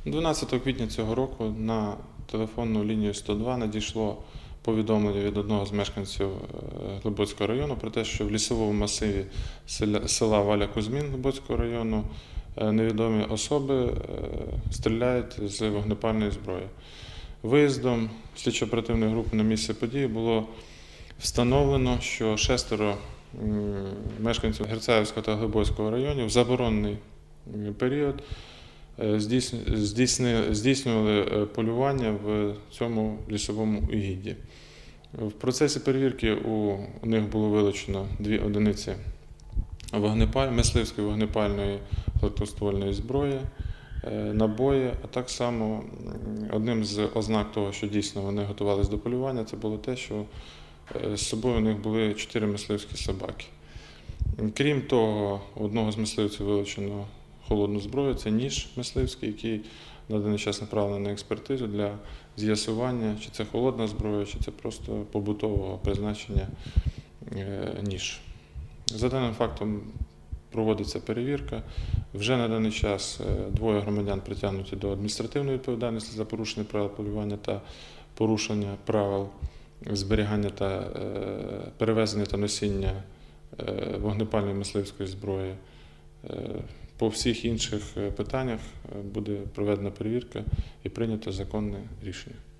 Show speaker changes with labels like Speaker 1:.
Speaker 1: 12 квітня цього року на телефонну лінію 102 надійшло повідомлення від одного з мешканців Глибоцького району про те, що в лісовому масиві села Валя Кузьмін Глибоцького району невідомі особи стріляють з вогнепальної зброї. Виїздом слідчо-оперативної групи на місце події було встановлено, що 6 мешканців Герцаївського та Глибоцького районів в заборонений період здійснювали полювання в цьому лісовому угідді. В процесі перевірки у них було вилучено 2 одиниці мисливської вогнепальної гладкоствольної зброї, набої, а так само одним з ознак того, що дійсно вони готувалися до полювання, це було те, що з собою у них були 4 мисливські собаки. Крім того, у одного з мисливців вилучено холодну зброю, це ніж мисливський, який на даний час направлений на експертизу для з'ясування, чи це холодна зброя, чи це просто побутового призначення ніж. За даним фактом проводиться перевірка. Вже на даний час 2 громадян притягнуті до адміністративної відповідальності за порушення правил полювання та порушення правил зберігання та перевезення та носіння вогнепальної мисливської зброї. По всіх інших питаннях буде проведена перевірка і прийнято законне рішення.